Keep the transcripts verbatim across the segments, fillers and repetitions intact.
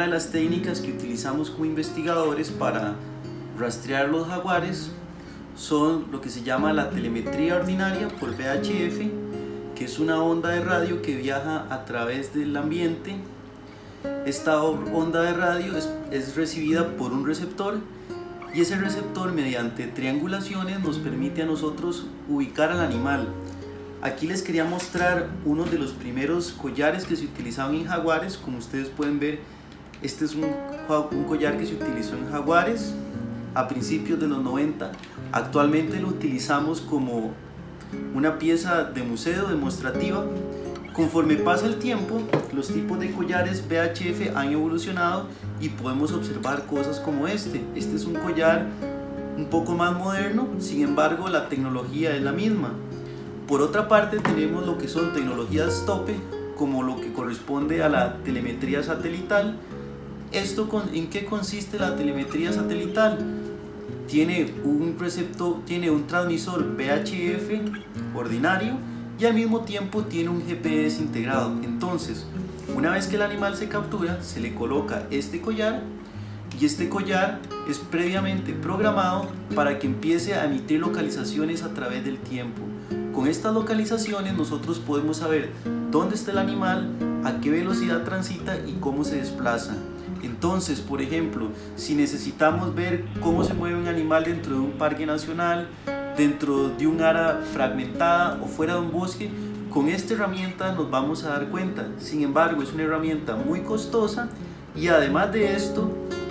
Otra de las técnicas que utilizamos como investigadores para rastrear los jaguares son lo que se llama la telemetría ordinaria por V H F, que es una onda de radio que viaja a través del ambiente. Esta onda de radio es, es recibida por un receptor, y ese receptor, mediante triangulaciones, nos permite a nosotros ubicar al animal. Aquí les quería mostrar uno de los primeros collares que se utilizaban en jaguares. Como ustedes pueden ver, este es un, un collar que se utilizó en jaguares a principios de los noventa. Actualmente lo utilizamos como una pieza de museo demostrativa. Conforme pasa el tiempo, los tipos de collares V H F han evolucionado y podemos observar cosas como este. Este es un collar un poco más moderno, sin embargo la tecnología es la misma. Por otra parte, tenemos lo que son tecnologías tope, como lo que corresponde a la telemetría satelital. ¿Esto con, en qué consiste la telemetría satelital? Tiene un receptor, tiene un transmisor V H F ordinario y al mismo tiempo tiene un G P S integrado. Entonces, una vez que el animal se captura, se le coloca este collar, y este collar es previamente programado para que empiece a emitir localizaciones a través del tiempo. Con estas localizaciones nosotros podemos saber dónde está el animal, a qué velocidad transita y cómo se desplaza. Entonces, por ejemplo, si necesitamos ver cómo se mueve un animal dentro de un parque nacional, dentro de un área fragmentada o fuera de un bosque, con esta herramienta nos vamos a dar cuenta. Sin embargo, es una herramienta muy costosa y además de esto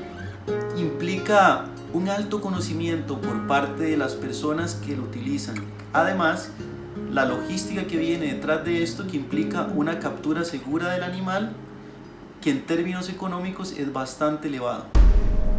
implica un alto conocimiento por parte de las personas que lo utilizan. Además, la logística que viene detrás de esto, que implica una captura segura del animal, que en términos económicos es bastante elevado.